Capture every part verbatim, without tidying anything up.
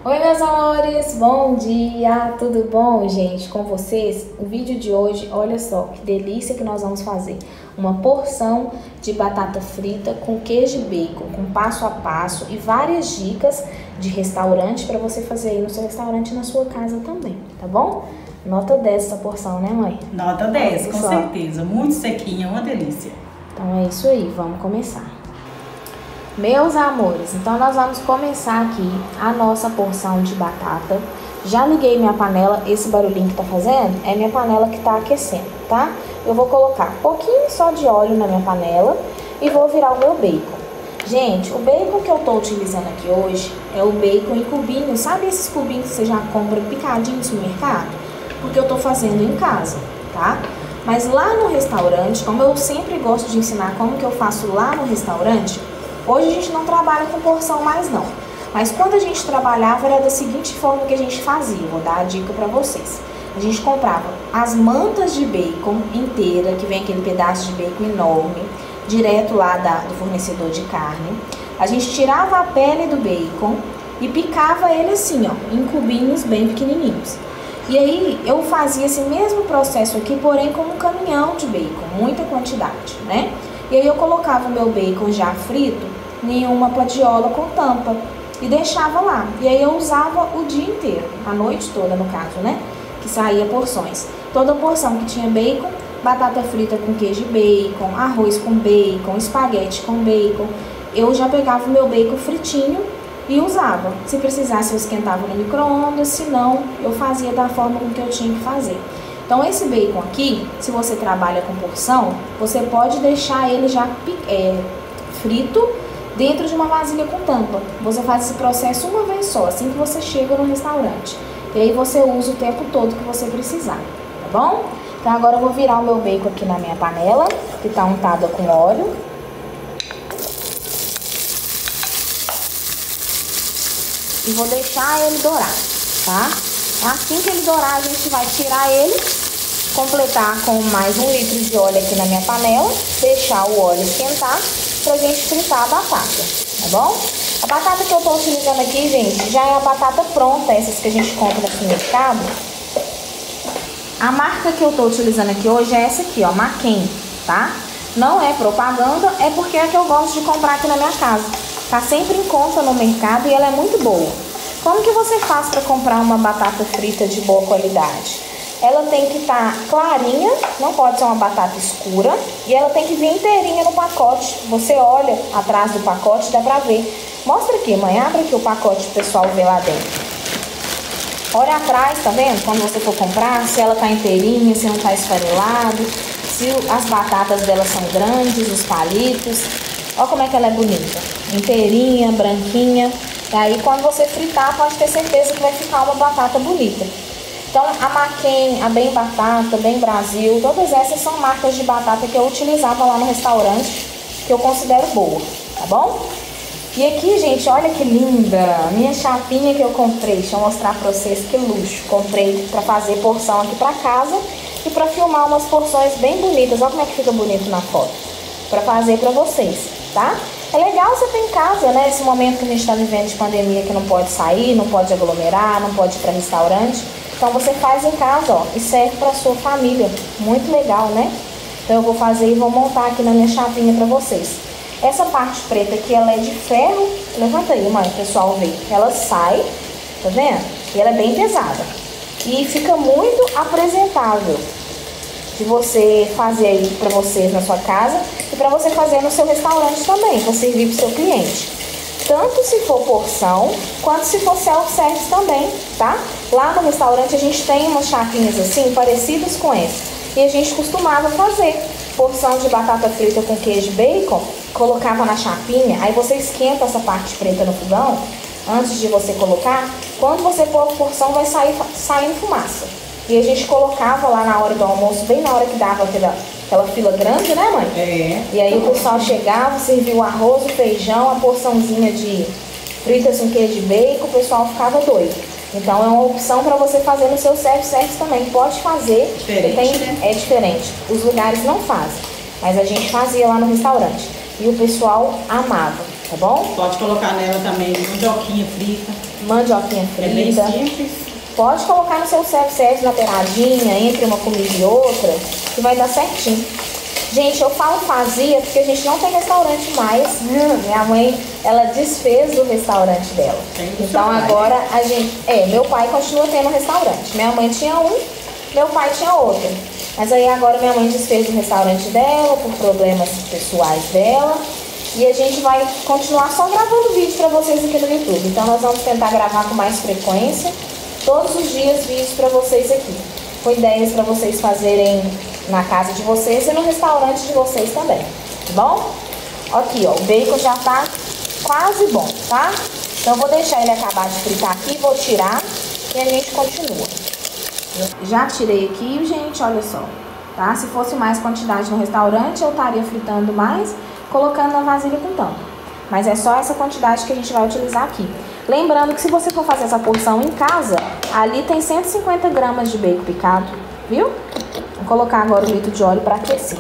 Oi meus amores, bom dia, tudo bom gente com vocês? O vídeo de hoje, olha só que delícia que nós vamos fazer. Uma porção de batata frita com queijo e bacon, com passo a passo e várias dicas de restaurante para você fazer aí no seu restaurante e na sua casa também, tá bom? Nota dez essa porção, né mãe? Nota dez, com só. certeza, muito sequinha, uma delícia. Então é isso aí, vamos começar. Meus amores, então nós vamos começar aqui a nossa porção de batata. Já liguei minha panela, esse barulhinho que tá fazendo é minha panela que tá aquecendo, tá? Eu vou colocar um pouquinho só de óleo na minha panela e vou virar o meu bacon. Gente, o bacon que eu tô utilizando aqui hoje é o bacon em cubinhos. Sabe esses cubinhos que você já compra picadinhos no mercado? Porque eu tô fazendo em casa, tá? Mas lá no restaurante, como eu sempre gosto de ensinar como que eu faço lá no restaurante, hoje a gente não trabalha com porção mais não, mas quando a gente trabalhava era da seguinte forma que a gente fazia, vou dar a dica para vocês. A gente comprava as mantas de bacon inteira, que vem aquele pedaço de bacon enorme, direto lá da, do fornecedor de carne. A gente tirava a pele do bacon e picava ele assim, ó, em cubinhos bem pequenininhos. E aí eu fazia esse mesmo processo aqui, porém com um caminhão de bacon, muita quantidade, né? E aí eu colocava o meu bacon já frito em uma padiola com tampa e deixava lá. E aí eu usava o dia inteiro, a noite toda no caso, né? Que saía porções. Toda porção que tinha bacon, batata frita com queijo e bacon, arroz com bacon, espaguete com bacon. Eu já pegava o meu bacon fritinho e usava. Se precisasse eu esquentava no micro-ondas, se não eu fazia da forma com que eu tinha que fazer. Então esse bacon aqui, se você trabalha com porção, você pode deixar ele já é, frito dentro de uma vasilha com tampa. Você faz esse processo uma vez só, assim que você chega no restaurante. E aí você usa o tempo todo que você precisar, tá bom? Então agora eu vou virar o meu bacon aqui na minha panela, que tá untada com óleo. E vou deixar ele dourar, tá? Assim que ele dourar, a gente vai tirar ele, completar com mais um litro de óleo aqui na minha panela, deixar o óleo esquentar pra gente fritar a batata, tá bom? A batata que eu tô utilizando aqui, gente, já é a batata pronta, essas que a gente compra aqui no mercado. A marca que eu tô utilizando aqui hoje é essa aqui, ó, Maquen, tá? Não é propaganda, é porque é a que eu gosto de comprar aqui na minha casa. Tá sempre em conta no mercado e ela é muito boa. Como que você faz para comprar uma batata frita de boa qualidade? Ela tem que estar clarinha, não pode ser uma batata escura, e ela tem que vir inteirinha no pacote. Você olha atrás do pacote, dá pra ver. Mostra aqui, mãe, abre aqui o pacote pro pessoal ver lá dentro. Olha atrás, tá vendo? Quando você for comprar, se ela tá inteirinha, se não tá esfarelado, se as batatas dela são grandes, os palitos. Olha como é que ela é bonita, inteirinha, branquinha. E aí quando você fritar, pode ter certeza que vai ficar uma batata bonita. Então a Maquen, a Bem Batata, Bem Brasil, todas essas são marcas de batata que eu utilizava lá no restaurante, que eu considero boa, tá bom? E aqui, gente, olha que linda, minha chapinha que eu comprei, deixa eu mostrar pra vocês que luxo. Comprei pra fazer porção aqui pra casa e pra filmar umas porções bem bonitas. Olha como é que fica bonito na foto, pra fazer pra vocês, tá? É legal você ter em casa, né, esse momento que a gente está vivendo de pandemia, que não pode sair, não pode aglomerar, não pode ir para restaurante. Então você faz em casa, ó, e serve para sua família. Muito legal, né? Então eu vou fazer e vou montar aqui na minha chavinha para vocês. Essa parte preta aqui, ela é de ferro. Levanta aí, mãe, o pessoal ver. Ela sai, tá vendo? E ela é bem pesada. E fica muito apresentável de você fazer aí para vocês na sua casa e para você fazer no seu restaurante também, para servir para o seu cliente. Tanto se for porção, quanto se for self-service também, tá? Lá no restaurante a gente tem umas chapinhas assim, parecidas com essa. E a gente costumava fazer porção de batata frita com queijo e bacon, colocava na chapinha, aí você esquenta essa parte preta no fogão, antes de você colocar. Quando você pôr a porção, vai sair saindo fumaça. E a gente colocava lá na hora do almoço, bem na hora que dava aquela, aquela fila grande, né, mãe? É. E aí o pessoal chegava, servia o arroz, o feijão, a porçãozinha de fritas com queijo e bacon, o pessoal ficava doido. Então é uma opção para você fazer no seu self-service também. Pode fazer, diferente, tem, né? É diferente. Os lugares não fazem, mas a gente fazia lá no restaurante. E o pessoal amava, tá bom? Pode colocar nela também mandioquinha frita. mandioquinha É bem frita. simples. Pode colocar no seu self-service na beiradinha, entre uma comida e outra, que vai dar certinho. Gente, eu falo fazia porque a gente não tem restaurante mais. Minha mãe, ela desfez do restaurante dela. Então agora a gente... É, meu pai continua tendo um restaurante. Minha mãe tinha um, meu pai tinha outro. Mas aí agora minha mãe desfez do restaurante dela, por problemas pessoais dela. E a gente vai continuar só gravando vídeo pra vocês aqui no YouTube. Então nós vamos tentar gravar com mais frequência. Todos os dias vídeos pra vocês aqui. Com ideias pra vocês fazerem na casa de vocês e no restaurante de vocês também, tá bom? Aqui, ó, o bacon já tá quase bom, tá? Então eu vou deixar ele acabar de fritar aqui, vou tirar e a gente continua. Já tirei aqui, gente, olha só, tá? Se fosse mais quantidade no restaurante, eu estaria fritando mais, colocando na vasilha com tampa. Mas é só essa quantidade que a gente vai utilizar aqui. Lembrando que se você for fazer essa porção em casa, ali tem cento e cinquenta gramas de bacon picado, viu? Vou colocar agora o litro de óleo para aquecer.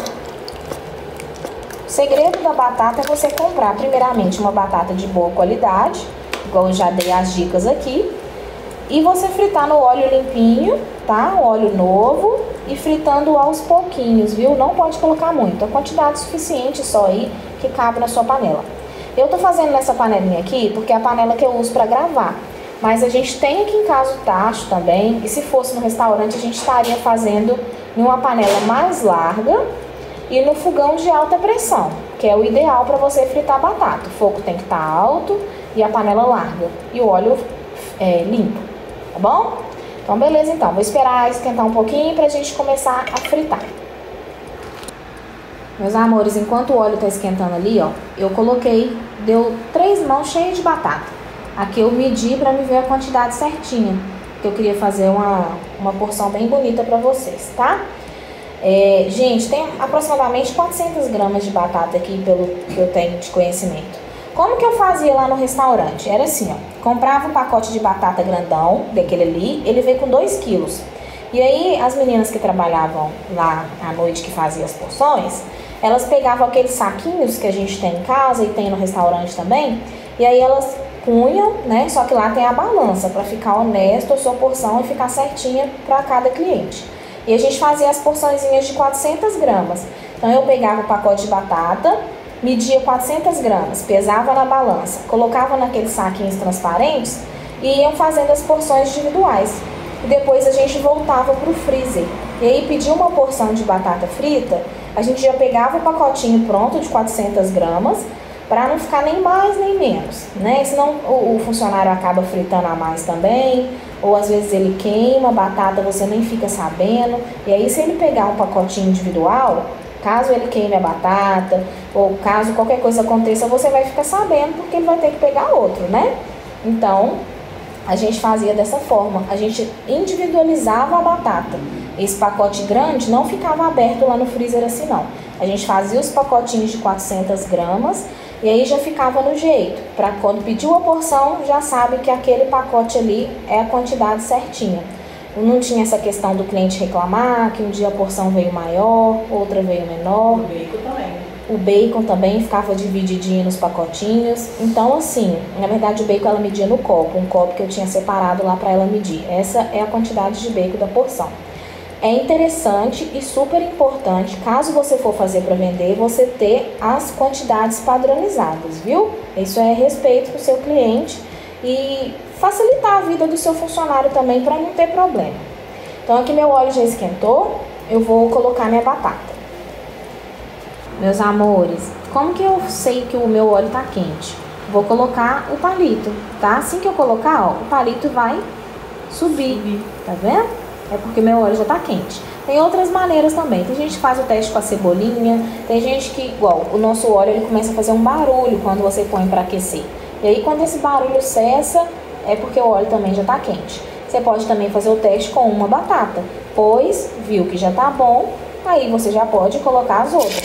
O segredo da batata é você comprar primeiramente uma batata de boa qualidade, igual eu já dei as dicas aqui, e você fritar no óleo limpinho, tá? O óleo novo e fritando aos pouquinhos, viu? Não pode colocar muito, a quantidade suficiente só aí que cabe na sua panela. Eu tô fazendo nessa panelinha aqui porque é a panela que eu uso para gravar. Mas a gente tem aqui em casa o tacho também, e se fosse no restaurante a gente estaria fazendo em uma panela mais larga e no fogão de alta pressão, que é o ideal para você fritar batata. O fogo tem que estar alto e a panela larga e o óleo é, limpo, tá bom? Então beleza, então, vou esperar esquentar um pouquinho pra gente começar a fritar. Meus amores, enquanto o óleo tá esquentando ali, ó, eu coloquei, deu três mãos cheias de batata. Aqui eu medi para me ver a quantidade certinha, que eu queria fazer uma, uma porção bem bonita para vocês, tá? É, gente, tem aproximadamente quatrocentas gramas de batata aqui, pelo que eu tenho de conhecimento. Como que eu fazia lá no restaurante? Era assim, ó, comprava um pacote de batata grandão, daquele ali, ele veio com dois quilos. E aí, as meninas que trabalhavam lá à noite, que faziam as porções, elas pegavam aqueles saquinhos que a gente tem em casa e tem no restaurante também, e aí elas punham, né? Só que lá tem a balança para ficar honesto a sua porção e ficar certinha para cada cliente. E a gente fazia as porçõezinhas de quatrocentas gramas. Então eu pegava o pacote de batata, media quatrocentas gramas, pesava na balança, colocava naqueles saquinhos transparentes e iam fazendo as porções individuais. E depois a gente voltava para o freezer. E aí pedia uma porção de batata frita, a gente já pegava o pacotinho pronto de quatrocentas gramas, para não ficar nem mais nem menos, né? Senão o, o funcionário acaba fritando a mais também, ou às vezes ele queima a batata, você nem fica sabendo. E aí se ele pegar um pacotinho individual, caso ele queime a batata, ou caso qualquer coisa aconteça, você vai ficar sabendo, porque ele vai ter que pegar outro, né? Então, a gente fazia dessa forma, a gente individualizava a batata. Esse pacote grande não ficava aberto lá no freezer assim não. A gente fazia os pacotinhos de quatrocentas gramas, e aí já ficava no jeito, para quando pediu a porção, já sabe que aquele pacote ali é a quantidade certinha. Não tinha essa questão do cliente reclamar, que um dia a porção veio maior, outra veio menor. O bacon também. O bacon também ficava divididinho nos pacotinhos. Então assim, na verdade o bacon ela media no copo, um copo que eu tinha separado lá para ela medir. Essa é a quantidade de bacon da porção. É interessante e super importante, caso você for fazer para vender, você ter as quantidades padronizadas, viu? Isso é respeito para o seu cliente e facilitar a vida do seu funcionário também para não ter problema. Então aqui meu óleo já esquentou, eu vou colocar minha batata. Meus amores, como que eu sei que o meu óleo tá quente? Vou colocar o palito, tá? Assim que eu colocar, ó, o palito vai subir, subir. Tá vendo? É porque meu óleo já tá quente. Tem outras maneiras também. Tem gente que faz o teste com a cebolinha. Tem gente que, igual, o nosso óleo ele começa a fazer um barulho quando você põe para aquecer. E aí quando esse barulho cessa, é porque o óleo também já tá quente. Você pode também fazer o teste com uma batata. Pois, viu que já tá bom, aí você já pode colocar as outras.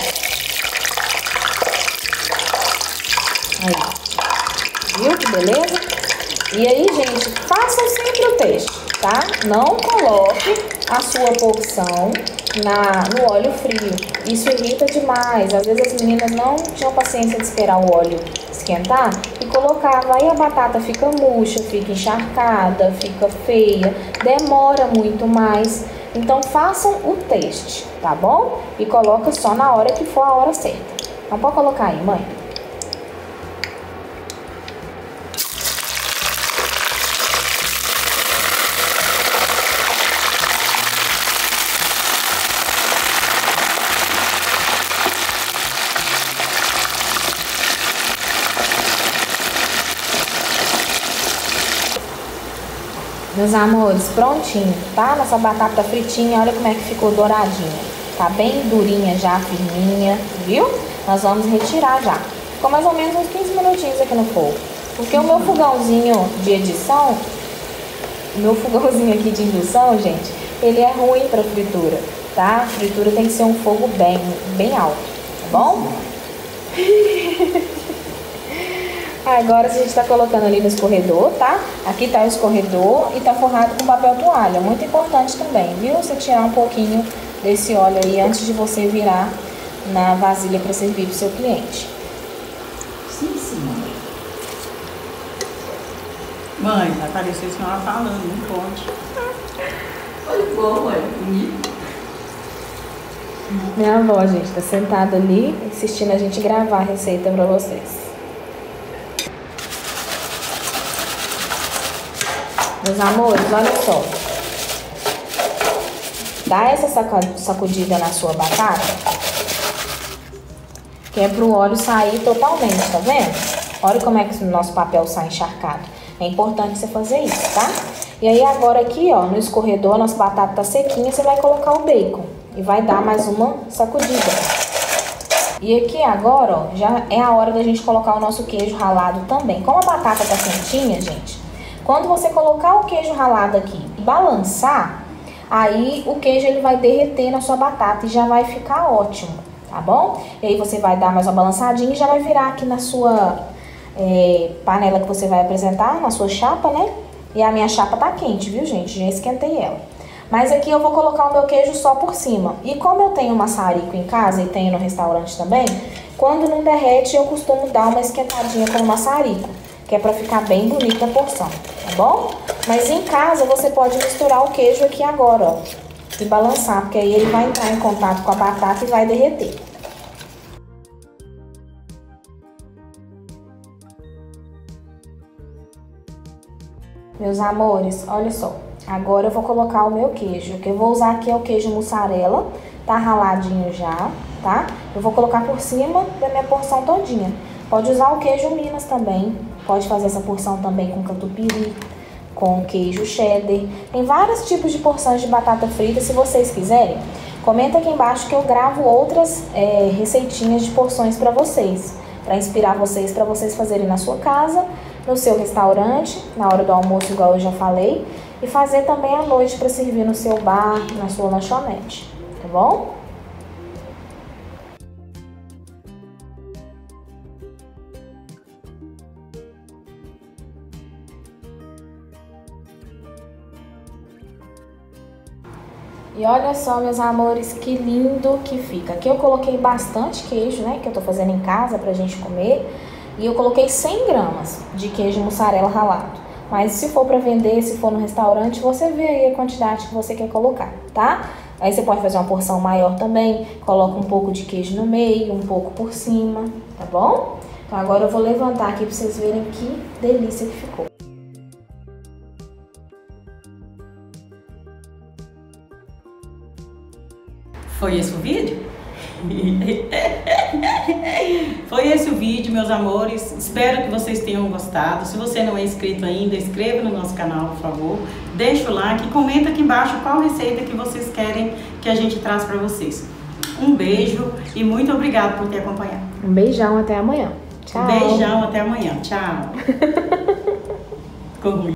Aí. Viu que beleza? E aí, gente, façam sempre o teste. Tá? Não coloque a sua porção na, no óleo frio. Isso irrita demais. Às vezes as meninas não tinham paciência de esperar o óleo esquentar e colocava. Aí a batata fica murcha, fica encharcada, fica feia, demora muito mais. Então façam o teste, tá bom? E coloca só na hora que for a hora certa. Então pode colocar aí, mãe. Meus amores, prontinho, tá? Nossa batata fritinha, olha como é que ficou douradinha. Tá bem durinha já, firminha, viu? Nós vamos retirar já. Ficou mais ou menos uns quinze minutinhos aqui no fogo. Porque o meu fogãozinho de edição, o meu fogãozinho aqui de indução, gente, ele é ruim pra fritura, tá? A fritura tem que ser um fogo bem, bem alto, tá bom? Agora a gente tá colocando ali no escorredor, tá? Aqui tá o escorredor e tá forrado com papel toalha. Muito importante também, viu? Você tirar um pouquinho desse óleo aí antes de você virar na vasilha para servir pro seu cliente. Sim, sim. Mãe, vai parecer a senhora falando, não pode. Olha bom, olha, bonito. Minha avó, gente, tá sentada ali assistindo a gente gravar a receita pra vocês. Meus amores, olha só. Dá essa sacudida na sua batata, que é pro óleo sair totalmente, tá vendo? Olha como é que o nosso papel sai encharcado. É importante você fazer isso, tá? E aí agora aqui, ó, no escorredor, a nossa batata tá sequinha, você vai colocar o bacon. E vai dar mais uma sacudida. E aqui agora, ó, já é a hora da gente colocar o nosso queijo ralado também. Como a batata tá quentinha, gente, quando você colocar o queijo ralado aqui e balançar, aí o queijo ele vai derreter na sua batata e já vai ficar ótimo, tá bom? E aí você vai dar mais uma balançadinha e já vai virar aqui na sua é, panela que você vai apresentar, na sua chapa, né? E a minha chapa tá quente, viu, gente? Já esquentei ela. Mas aqui eu vou colocar o meu queijo só por cima. E como eu tenho maçarico em casa e tenho no restaurante também, quando não derrete eu costumo dar uma esquentadinha com o maçarico, que é pra ficar bem bonita a porção, tá bom? Mas em casa você pode misturar o queijo aqui agora, ó, e balançar, porque aí ele vai entrar em contato com a batata e vai derreter. Meus amores, olha só. Agora eu vou colocar o meu queijo. O que eu vou usar aqui é o queijo mussarela, tá raladinho já, tá? Eu vou colocar por cima da minha porção todinha. Pode usar o queijo Minas também. Pode fazer essa porção também com catupiry, com queijo cheddar. Tem vários tipos de porções de batata frita, se vocês quiserem. Comenta aqui embaixo que eu gravo outras é, receitinhas de porções para vocês. Para inspirar vocês, para vocês fazerem na sua casa, no seu restaurante, na hora do almoço, igual eu já falei. E fazer também à noite para servir no seu bar, na sua lanchonete, tá bom? E olha só, meus amores, que lindo que fica. Aqui eu coloquei bastante queijo, né, que eu tô fazendo em casa pra gente comer. E eu coloquei cem gramas de queijo mussarela ralado. Mas se for para vender, se for no restaurante, você vê aí a quantidade que você quer colocar, tá? Aí você pode fazer uma porção maior também, coloca um pouco de queijo no meio, um pouco por cima, tá bom? Então agora eu vou levantar aqui para vocês verem que delícia que ficou. Foi esse o vídeo? Foi esse o vídeo, meus amores. Espero que vocês tenham gostado. Se você não é inscrito ainda, inscreva no nosso canal, por favor. Deixa o like e comenta aqui embaixo qual receita que vocês querem que a gente traz para vocês. Um beijo e muito obrigado por ter acompanhado. Um beijão, até amanhã. Tchau. Um beijão, até amanhã. Tchau. Ficou ruim.